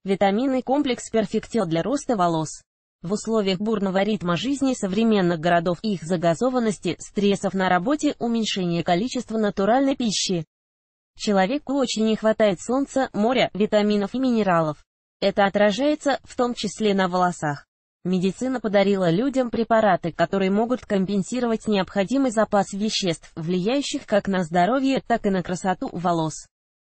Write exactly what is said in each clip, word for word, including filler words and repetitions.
Витаминный комплекс Perfectil для роста волос. В условиях бурного ритма жизни современных городов и их загазованности, стрессов на работе, уменьшения количества натуральной пищи, человеку очень не хватает солнца, моря, витаминов и минералов. Это отражается, в том числе, на волосах. Медицина подарила людям препараты, которые могут компенсировать необходимый запас веществ, влияющих как на здоровье, так и на красоту волос.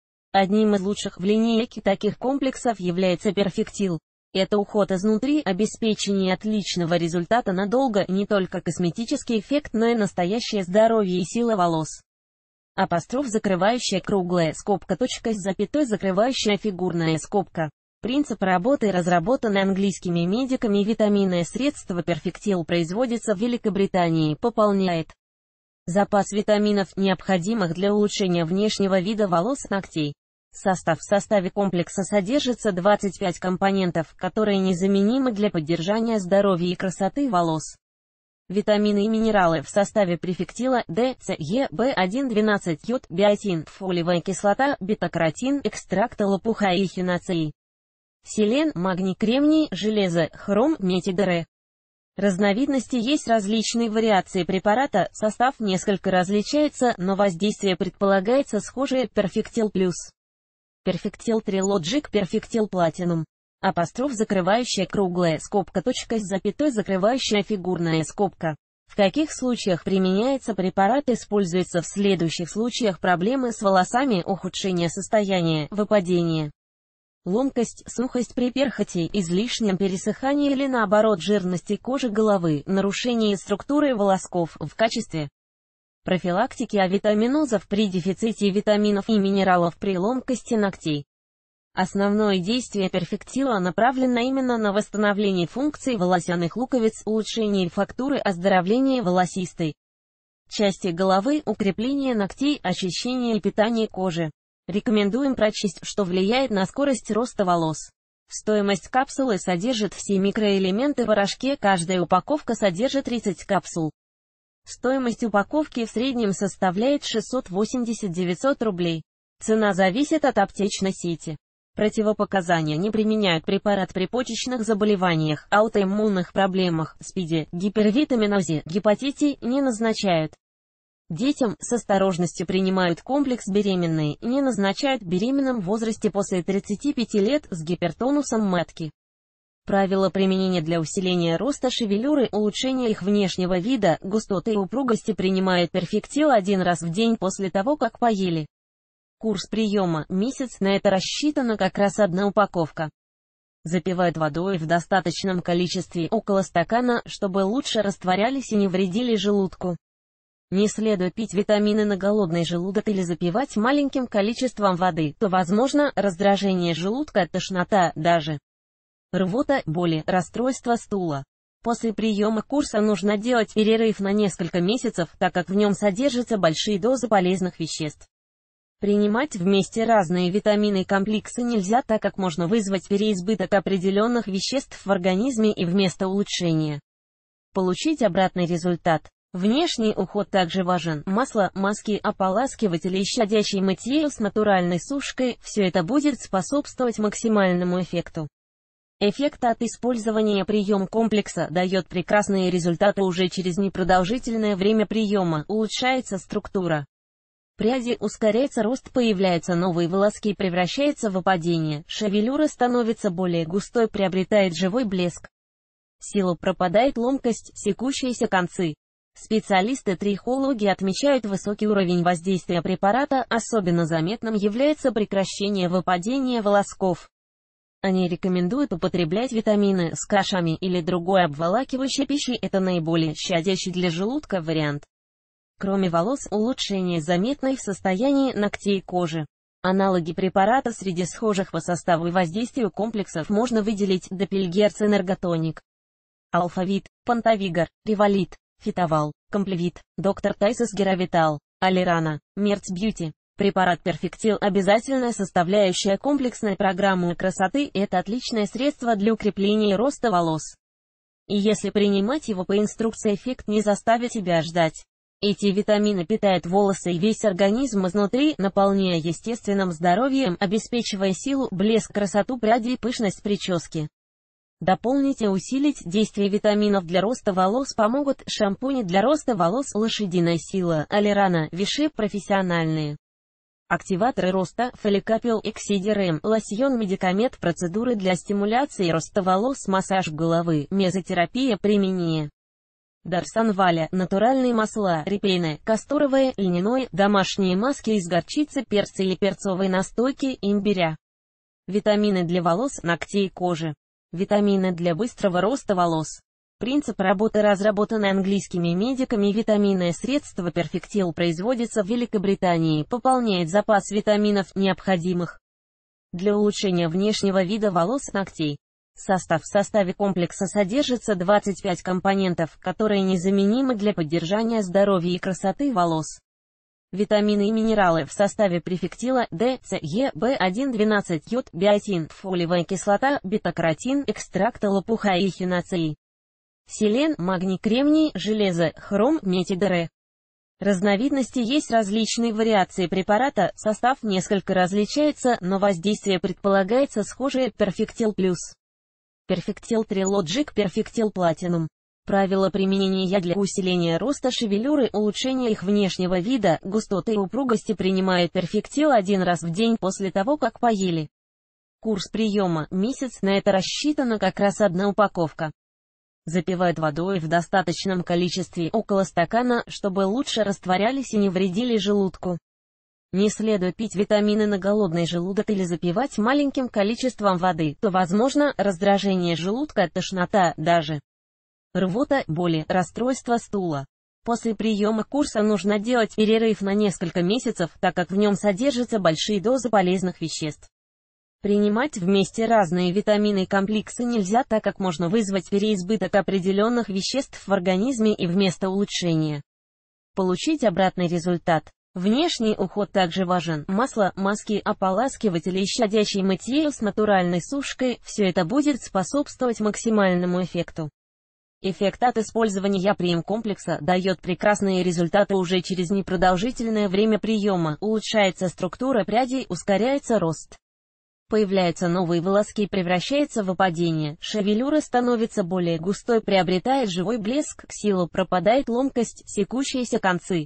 Одним из лучших в линейке таких комплексов является Perfectil. Это уход изнутри, обеспечение отличного результата надолго, не только косметический эффект, но и настоящее здоровье и сила волос. Апостроф закрывающая круглая скобка, точка с запятой закрывающая фигурная скобка. Принцип работы разработан английскими медиками. Витаминное средство Perfectil производится в Великобритании, пополняет запас витаминов, необходимых для улучшения внешнего вида волос, ногтей. Состав. В составе комплекса содержится двадцать пять компонентов, которые незаменимы для поддержания здоровья и красоты волос. Витамины и минералы в составе Perfectil: D, C, E, B один, двенадцать, йод, биотин, фолиевая кислота, бета-каротин, экстракт лопуха и эхиноцеи, селен, магний, кремний, железо, хром, медь и д. Разновидностей есть различные вариации препарата, состав несколько различается, но воздействие предполагается схожее. Perfectil Plus, Perfectil Trilogic, Perfectil Platinum. Апостроф закрывающая круглая скобка, точка с запятой закрывающая фигурная скобка. В каких случаях применяется препарат? Используется в следующих случаях: проблемы с волосами, ухудшение состояния, выпадение, ломкость, сухость при перхоти, излишнем пересыхании или наоборот жирности кожи головы, нарушение структуры волосков. В качестве профилактики авитаминозов при дефиците витаминов и минералов при ломкости ногтей. Основное действие Perfectil направлено именно на восстановление функций волосяных луковиц, улучшение фактуры, оздоровление волосистой части головы, укрепление ногтей, очищение и питание кожи. Рекомендуем прочесть, что влияет на скорость роста волос. Стоимость капсулы содержит все микроэлементы в порошке, каждая упаковка содержит тридцать капсул. Стоимость упаковки в среднем составляет шестьсот восемьдесят - девятьсот рублей. Цена зависит от аптечной сети. Противопоказания: не применяют препарат при почечных заболеваниях, аутоиммунных проблемах, СПИДе, гипервитаминозе, гепатите, не назначают. Детям с осторожностью принимают комплекс. Беременные не назначают беременным в возрасте после тридцати пяти лет с гипертонусом матки. Правила применения: для усиления роста шевелюры, улучшения их внешнего вида, густоты и упругости принимают Perfectil один раз в день после того, как поели. Курс приема – месяц, на это рассчитана как раз одна упаковка. Запивают водой в достаточном количестве, около стакана, чтобы лучше растворялись и не вредили желудку. Не следует пить витамины на голодный желудок или запивать маленьким количеством воды, то возможно раздражение желудка, тошнота, даже рвота, боли, расстройство стула. После приема курса нужно делать перерыв на несколько месяцев, так как в нем содержатся большие дозы полезных веществ. Принимать вместе разные витамины и комплексы нельзя, так как можно вызвать переизбыток определенных веществ в организме и вместо улучшения получить обратный результат. Внешний уход также важен. Масло, маски, ополаскиватели и щадящий мытье с натуральной сушкой – все это будет способствовать максимальному эффекту. Эффект от использования. Прием комплекса дает прекрасные результаты уже через непродолжительное время приема, улучшается структура пряди, ускоряется рост, появляются новые волоски, превращается в выпадение, шевелюра становится более густой, приобретает живой блеск. Сила пропадает, ломкость, секущиеся концы. Специалисты-трихологи отмечают высокий уровень воздействия препарата, особенно заметным является прекращение выпадения волосков. Они рекомендуют употреблять витамины с кашами или другой обволакивающей пищей, это наиболее щадящий для желудка вариант. Кроме волос, улучшение заметно и в состоянии ногтей и кожи. Аналоги препарата среди схожих по составу и воздействию комплексов можно выделить: Допельгерц Энерготоник, Алфавит, Пантавигар, Револит, Фитовал, Комплевит, Доктор Тайсис Геравитал, Алирана, Мерц Бьюти. Препарат Perfectil – обязательная составляющая комплексной программы красоты, это отличное средство для укрепления и роста волос. И если принимать его по инструкции, эффект не заставит себя ждать. Эти витамины питают волосы и весь организм изнутри, наполняя естественным здоровьем, обеспечивая силу, блеск, красоту прядей и пышность прически. Дополнить и усилить действие витаминов для роста волос помогут шампуни для роста волос «Лошадиная сила», «Алирана», «Виши» профессиональные. Активаторы роста, фоликапил, эксидерем, лосьон, медикамент, процедуры для стимуляции роста волос, массаж головы, мезотерапия, применение. Дарсанваля, натуральные масла, репейное, касторовое, льняное, домашние маски из горчицы, перца или перцовой настойки, имбиря. Витамины для волос, ногтей и кожи. Витамины для быстрого роста волос. Принцип работы разработан английскими медиками. Витаминное средство Perfectil производится в Великобритании, пополняет запас витаминов, необходимых для улучшения внешнего вида волос, ногтей. Состав. В составе комплекса содержится двадцать пять компонентов, которые незаменимы для поддержания здоровья и красоты волос. Витамины и минералы в составе префектила: Д, С, Е, В один, двенадцать, йод, биотин, фолиевая кислота, бета-каротин, экстракт лопуха и эхиноцеи. Селен, магний, кремний, железо, хром, медь и ДР. Разновидности есть различные вариации препарата, состав несколько различается, но воздействие предполагается схожее. Perfectil Plus. Perfectil Trilogic, Perfectil Platinum. Правила применения для усиления роста шевелюры, улучшения их внешнего вида, густоты и упругости. Принимают Perfectil один раз в день после того, как поели. Курс приема – месяц, на это рассчитана как раз одна упаковка. Запивают водой в достаточном количестве, около стакана, чтобы лучше растворялись и не вредили желудку. Не следует пить витамины на голодный желудок или запивать маленьким количеством воды, то возможно раздражение желудка, тошнота, даже рвота, боли, расстройство стула. После приема курса нужно делать перерыв на несколько месяцев, так как в нем содержатся большие дозы полезных веществ. Принимать вместе разные витамины и комплексы нельзя, так как можно вызвать переизбыток определенных веществ в организме и вместо улучшения получить обратный результат. Внешний уход также важен. Масло, маски, ополаскиватели и щадящий мытье с натуральной сушкой – все это будет способствовать максимальному эффекту. Эффект от использования прием-комплекса дает прекрасные результаты уже через непродолжительное время приема, улучшается структура прядей, ускоряется рост. Появляются новые волоски и превращается в опадение, шевелюра становится более густой, приобретает живой блеск, сила, пропадает ломкость, секущиеся концы.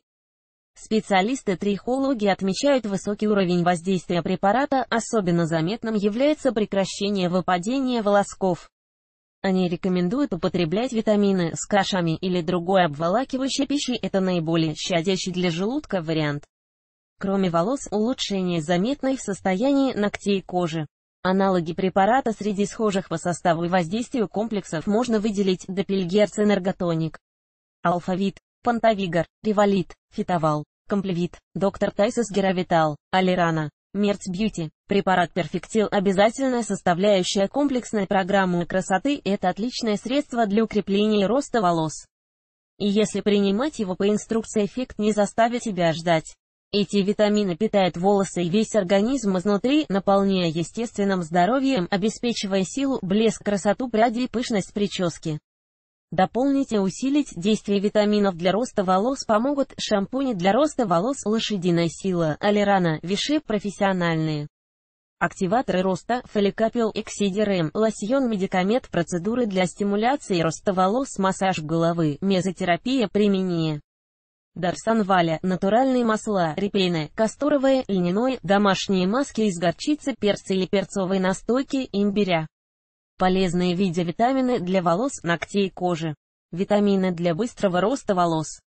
Специалисты-трихологи отмечают высокий уровень воздействия препарата, особенно заметным является прекращение выпадения волосков. Они рекомендуют употреблять витамины с кашами или другой обволакивающей пищей, это наиболее щадящий для желудка вариант. Кроме волос, улучшение заметно и в состоянии ногтей и кожи. Аналоги препарата среди схожих по составу и воздействию комплексов можно выделить Допельгерц Энерготоник, Алфавит, Пантавигар, Револит, Фитовал, Комплевит, Доктор Тайсис Геравитал, Алирана, Мерц Бьюти. Препарат Perfectil – обязательная составляющая комплексной программы красоты, это отличное средство для укрепления и роста волос. И если принимать его по инструкции, эффект не заставит себя ждать. Эти витамины питают волосы и весь организм изнутри, наполняя естественным здоровьем, обеспечивая силу, блеск, красоту прядей и пышность прически. Дополнить и усилить действие витаминов для роста волос помогут шампуни для роста волос «Лошадиная сила», «Алирана», «Виши» профессиональные. Активаторы роста, фоликапил, эксидерем, лосьон, медикамент, процедуры для стимуляции роста волос, массаж головы, мезотерапия, применение. Дарсанваля, натуральные масла, репейное, касторовое, льняное, домашние маски из горчицы, перца или перцовой настойки, имбиря. Полезные в виде витамины для волос, ногтей и кожи. Витамины для быстрого роста волос.